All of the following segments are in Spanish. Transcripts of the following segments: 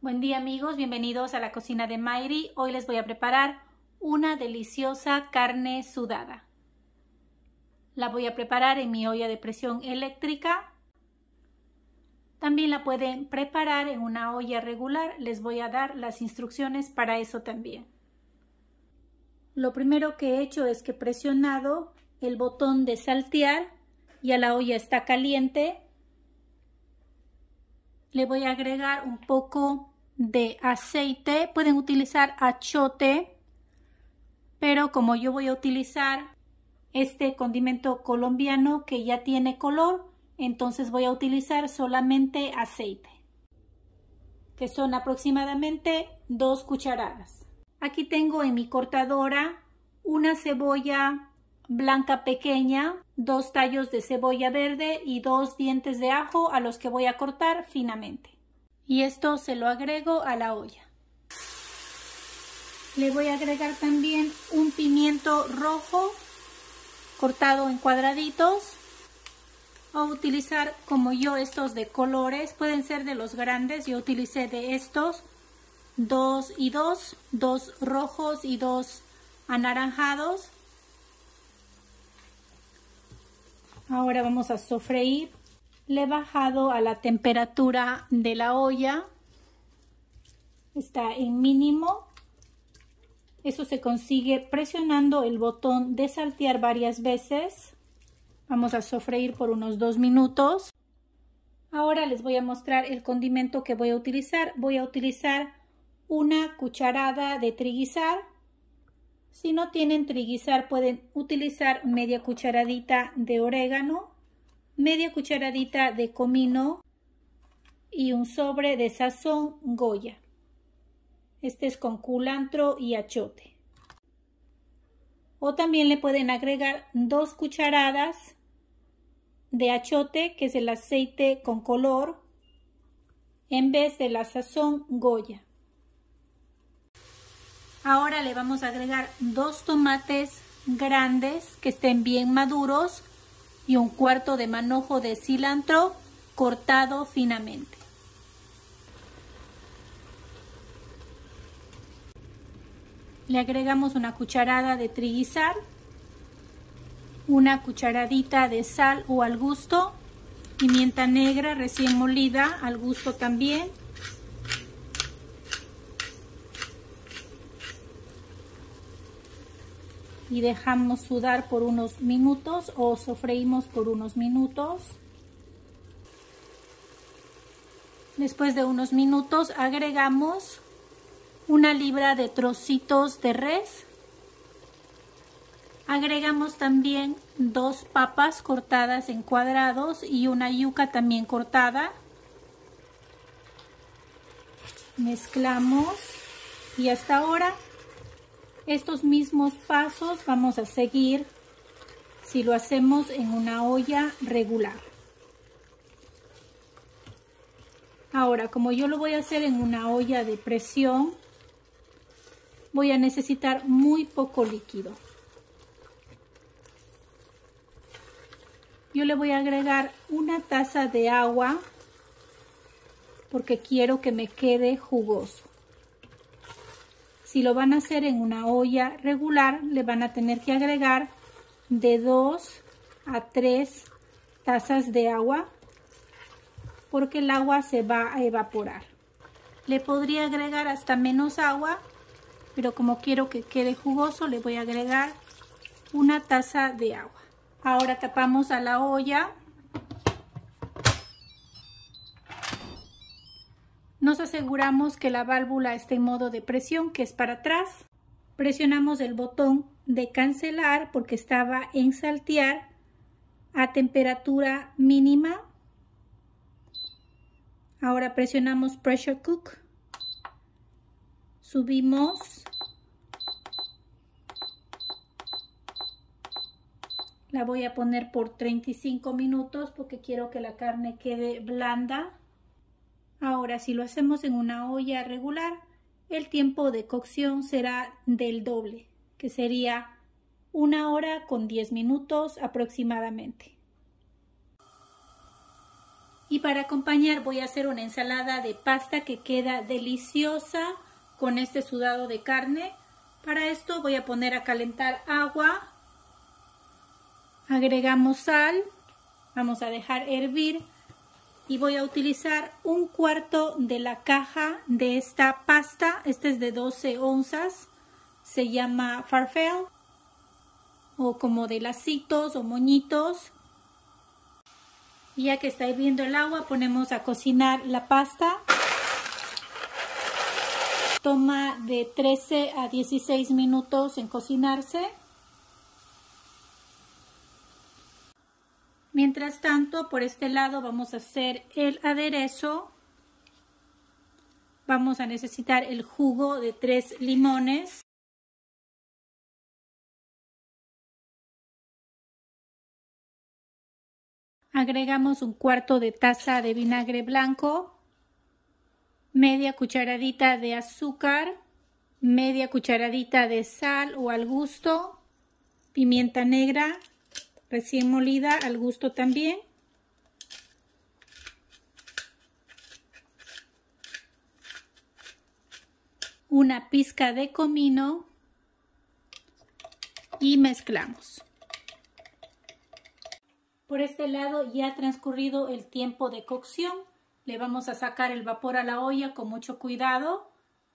Buen día amigos, bienvenidos a la cocina de Mayri. Hoy les voy a preparar una deliciosa carne sudada. La voy a preparar en mi olla de presión eléctrica. También la pueden preparar en una olla regular. Les voy a dar las instrucciones para eso también. Lo primero que he hecho es que he presionado el botón de saltear. Ya la olla está caliente. Le voy a agregar un poco de aceite. Pueden utilizar achiote, pero como yo voy a utilizar este condimento colombiano que ya tiene color, entonces voy a utilizar solamente aceite, que son aproximadamente 2 cucharadas. Aquí tengo en mi cortadora una cebolla blanca pequeña, 2 tallos de cebolla verde y 2 dientes de ajo a los que voy a cortar finamente. Y esto se lo agrego a la olla. Le voy a agregar también un pimiento rojo cortado en cuadraditos. O utilizar como yo estos de colores, pueden ser de los grandes. Yo utilicé de estos 2 y 2, 2 rojos y 2 anaranjados. Ahora vamos a sofreír. Le he bajado a la temperatura de la olla. Está en mínimo. Eso se consigue presionando el botón de saltear varias veces. Vamos a sofreír por unos 2 minutos. Ahora les voy a mostrar el condimento que voy a utilizar. Voy a utilizar una cucharada de triguizar. Si no tienen triguizar, pueden utilizar media cucharadita de orégano, media cucharadita de comino y un sobre de sazón Goya. Este es con culantro y achiote. O también le pueden agregar 2 cucharadas de achiote, que es el aceite con color, en vez de la sazón Goya. Ahora le vamos a agregar 2 tomates grandes que estén bien maduros y un cuarto de manojo de cilantro cortado finamente. Le agregamos una cucharada de triguizar, una cucharadita de sal o al gusto, pimienta negra recién molida al gusto también. Y dejamos sudar por unos minutos o sofreímos por unos minutos. Después de unos minutos agregamos 1 libra de trocitos de res. Agregamos también 2 papas cortadas en cuadrados y una yuca también cortada. Mezclamos y hasta ahora estos mismos pasos vamos a seguir si lo hacemos en una olla regular. Ahora, como yo lo voy a hacer en una olla de presión, voy a necesitar muy poco líquido. Yo le voy a agregar 1 taza de agua porque quiero que me quede jugoso. Si lo van a hacer en una olla regular, le van a tener que agregar de 2 a 3 tazas de agua porque el agua se va a evaporar. Le podría agregar hasta menos agua, pero como quiero que quede jugoso, le voy a agregar 1 taza de agua. Ahora tapamos a la olla. Nos aseguramos que la válvula esté en modo de presión, que es para atrás. Presionamos el botón de cancelar porque estaba en saltear a temperatura mínima. Ahora presionamos pressure cook. Subimos. La voy a poner por 35 minutos porque quiero que la carne quede blanda. Ahora, si lo hacemos en una olla regular, el tiempo de cocción será del doble, que sería 1 hora con 10 minutos aproximadamente. Y para acompañar voy a hacer una ensalada de pasta que queda deliciosa con este sudado de carne. Para esto voy a poner a calentar agua. Agregamos sal. Vamos a dejar hervir. Y voy a utilizar 1/4 de la caja de esta pasta. Esta es de 12 onzas. Se llama farfalle o como de lacitos o moñitos. Y ya que está hirviendo el agua, ponemos a cocinar la pasta. Toma de 13 a 16 minutos en cocinarse. Mientras tanto, por este lado vamos a hacer el aderezo. Vamos a necesitar el jugo de 3 limones. Agregamos 1/4 de taza de vinagre blanco, media cucharadita de azúcar, media cucharadita de sal o al gusto, pimienta negra recién molida al gusto también. Una pizca de comino y mezclamos. Por este lado ya ha transcurrido el tiempo de cocción. Le vamos a sacar el vapor a la olla con mucho cuidado.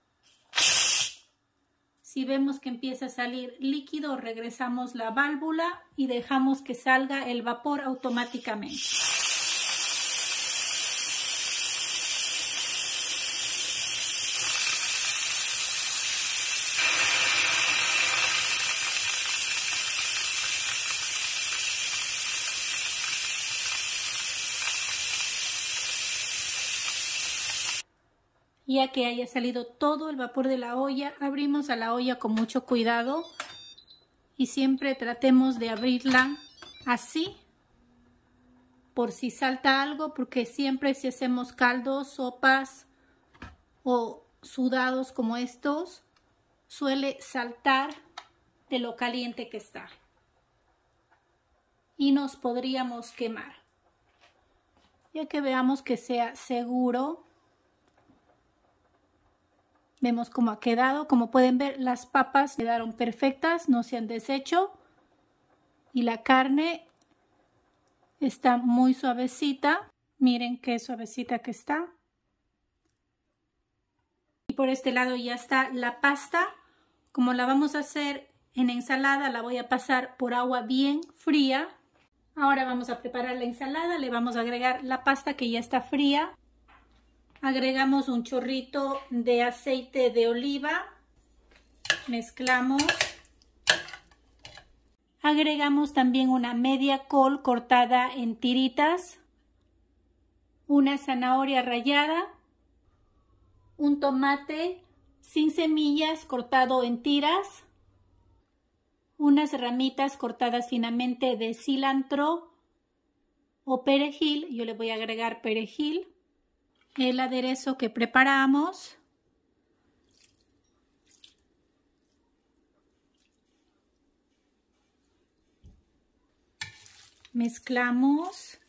Si vemos que empieza a salir líquido, regresamos la válvula y dejamos que salga el vapor automáticamente. Ya que haya salido todo el vapor de la olla, abrimos a la olla con mucho cuidado y siempre tratemos de abrirla así por si salta algo, porque siempre si hacemos caldos, sopas o sudados como estos, suele saltar de lo caliente que está y nos podríamos quemar. Ya que veamos que sea seguro. Vemos cómo ha quedado. Como pueden ver, las papas quedaron perfectas, no se han deshecho. Y la carne está muy suavecita. Miren qué suavecita que está. Y por este lado ya está la pasta. Como la vamos a hacer en ensalada, la voy a pasar por agua bien fría. Ahora vamos a preparar la ensalada. Le vamos a agregar la pasta que ya está fría. Agregamos un chorrito de aceite de oliva, mezclamos. Agregamos también una media col cortada en tiritas, una zanahoria rallada, un tomate sin semillas cortado en tiras, unas ramitas cortadas finamente de cilantro o perejil. Yo le voy a agregar perejil. El aderezo que preparamos. Mezclamos.